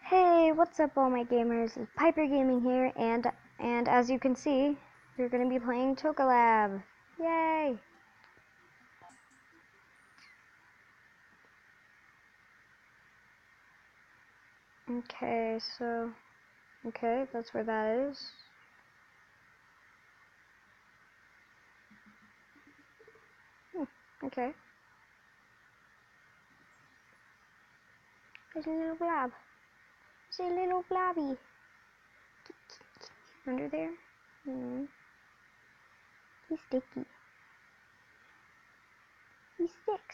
Hey, what's up all my gamers? It's Piper Gaming here, and as you can see, we're going to be playing Chocolab. Yay! Okay, that's where that is. Okay. There's a little blob. There's a little blobby. Under there? He's sticky. He sticks.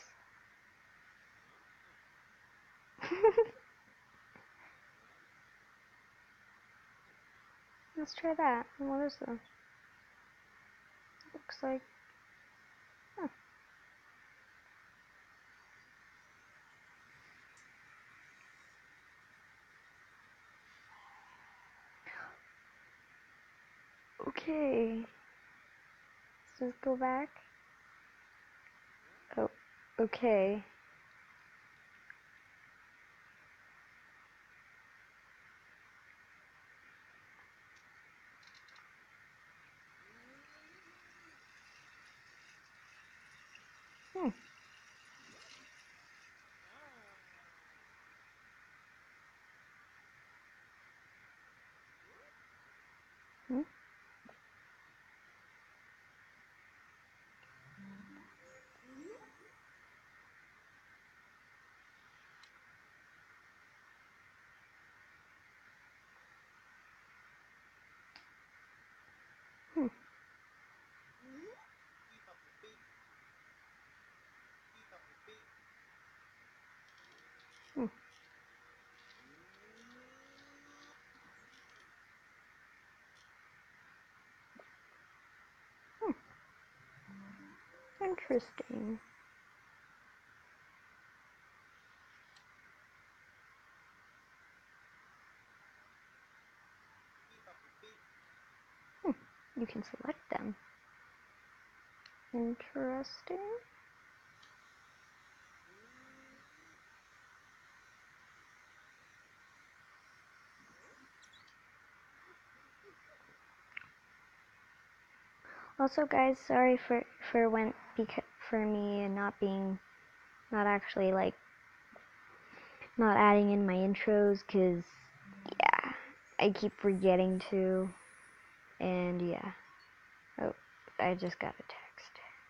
Let's try that. What is this? Looks like... Huh. Okay. Let's just go back. Oh, okay. Hmm. Hmm? Hmm. Hmm. Hmm. Interesting. You can select them. Interesting. Also, guys, sorry for me and not actually like not adding in my intros, cause yeah, I keep forgetting to, and yeah. Oh, I just got a text.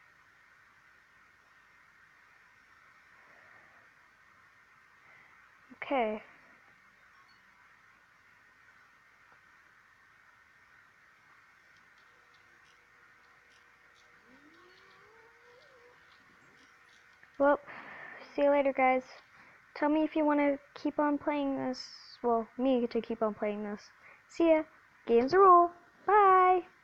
Okay. Well, see you later, guys. Tell me if you want to keep on playing this. Well, me to keep on playing this. See ya. Games rule. Bye.